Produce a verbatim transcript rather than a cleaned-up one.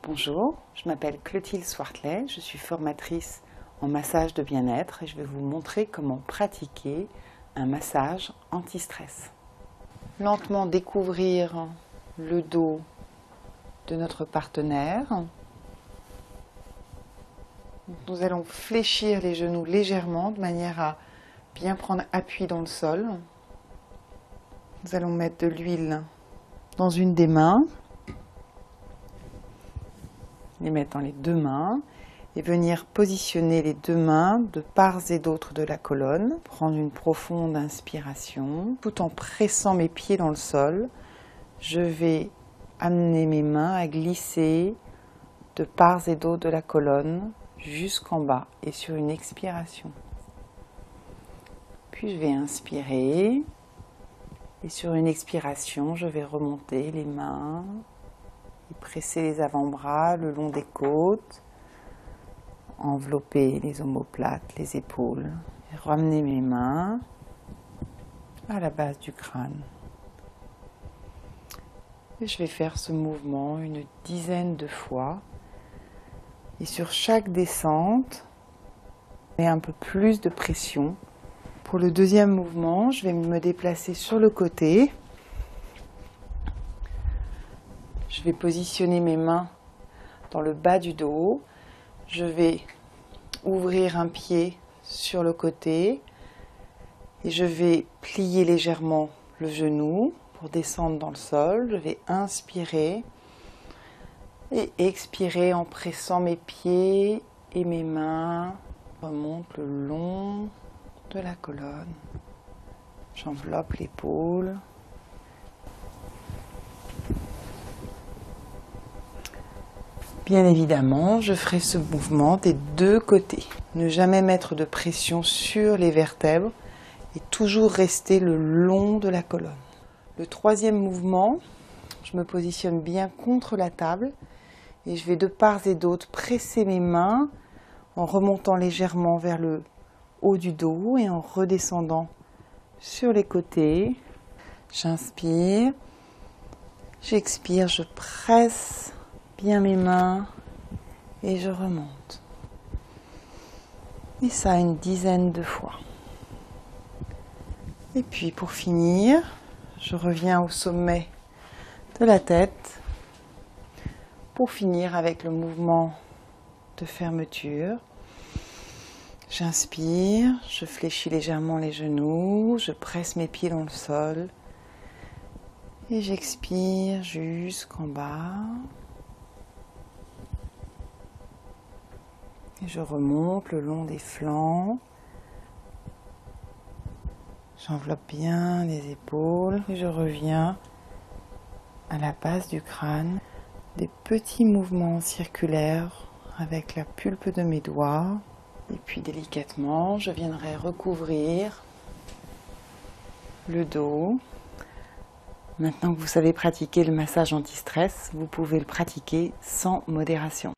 Bonjour, je m'appelle Clotilde Swartlet, je suis formatrice en massage de bien-être et je vais vous montrer comment pratiquer un massage anti-stress. Lentement découvrir le dos de notre partenaire. Nous allons fléchir les genoux légèrement de manière à bien prendre appui dans le sol. Nous allons mettre de l'huile dans une des mains, les mettre dans les deux mains et venir positionner les deux mains de part et d'autre de la colonne. Prendre une profonde inspiration tout en pressant mes pieds dans le sol. Je vais amener mes mains à glisser de part et d'autre de la colonne jusqu'en bas et sur une expiration. Puis je vais inspirer et sur une expiration, je vais remonter les mains et presser les avant-bras le long des côtes, envelopper les omoplates, les épaules, et ramener mes mains à la base du crâne. Et je vais faire ce mouvement une dizaine de fois. Et sur chaque descente, je mets un peu plus de pression. Pour le deuxième mouvement, je vais me déplacer sur le côté. Je vais positionner mes mains dans le bas du dos. Je vais ouvrir un pied sur le côté et je vais plier légèrement le genou pour descendre dans le sol. Je vais inspirer et expirer en pressant mes pieds et mes mains. Je remonte le long de la colonne. J'enveloppe l'épaule. Bien évidemment, je ferai ce mouvement des deux côtés. Ne jamais mettre de pression sur les vertèbres et toujours rester le long de la colonne. Le troisième mouvement, je me positionne bien contre la table et je vais de part et d'autre presser mes mains en remontant légèrement vers le haut du dos et en redescendant sur les côtés. J'inspire, j'expire, je presse bien mes mains et je remonte. Et ça une dizaine de fois. Et puis pour finir, je reviens au sommet de la tête pour finir avec le mouvement de fermeture. J'inspire, je fléchis légèrement les genoux, je presse mes pieds dans le sol et j'expire jusqu'en bas. Et je remonte le long des flancs. J'enveloppe bien les épaules et je reviens à la base du crâne. Des petits mouvements circulaires avec la pulpe de mes doigts. Et puis délicatement, je viendrai recouvrir le dos. Maintenant que vous savez pratiquer le massage anti-stress, vous pouvez le pratiquer sans modération.